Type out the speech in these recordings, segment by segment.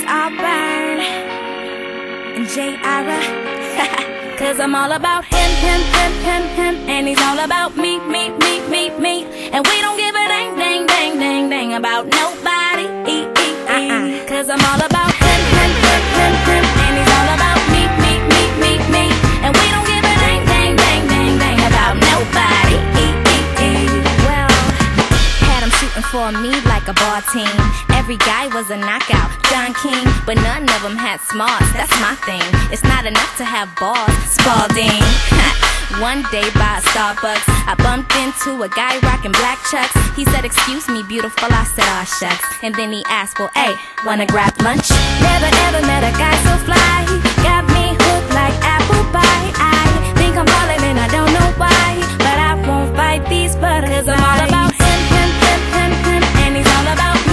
Auburn and J. Ira. Cause I'm all about him, and he's all about me. And we don't give a dang about nobody. Cause I'm all about him, and he's all about me. And we don't give a dang about nobody. Well, had him shooting for me like a ball team. Every guy was a knockout, Don King, but none of them had smarts. That's my thing. It's not enough to have balls, Spalding. One day by a Starbucks, I bumped into a guy rocking black chucks. He said, "Excuse me, beautiful." I said, "Aw, shucks." And then he asked, "Well, hey, wanna grab lunch?" Never ever met a guy so fly. Got me hooked like apple pie. I think I'm falling and I don't know why, but I won't fight these butterflies. Cause I'm all about him, and he's all about me.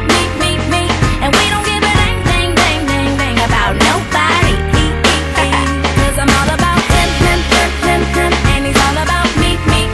And we don't give a dang about nobody. Cause I'm all about him, and he's all about me.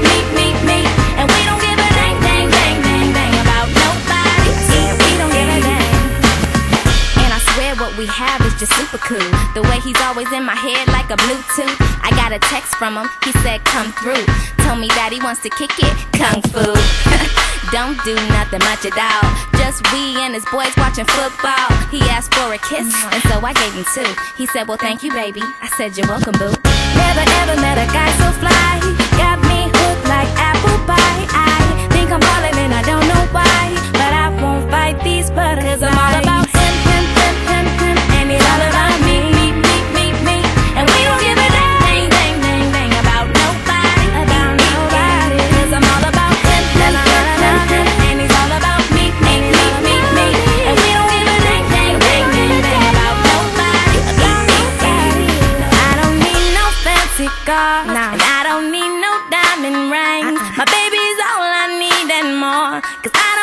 And we don't give a dang about nobody. We don't give a dang. And I swear what we have is just super cool. The way he's always in my head like a Bluetooth. I got a text from him, he said come through. Told me that he wants to kick it, kung fu. Don't do nothing much at all. Just we and his boys watching football. He asked for a kiss, and so I gave him two. He said, "Well, thank you, baby." I said, "You're welcome, boo." Never ever met a guy so fly. Got me hooked like apple pie. I think I'm falling and I don't know why, but I won't fight these butterflies. Cause I'm all about him, and he's all about me. And we don't give a dang about nobody. Cause I'm all about him, and he's all about me. And we don't give a dang about nobody. I don't need no fancy car, and I don't need no diamond rings. My baby's all I need and more. Cause I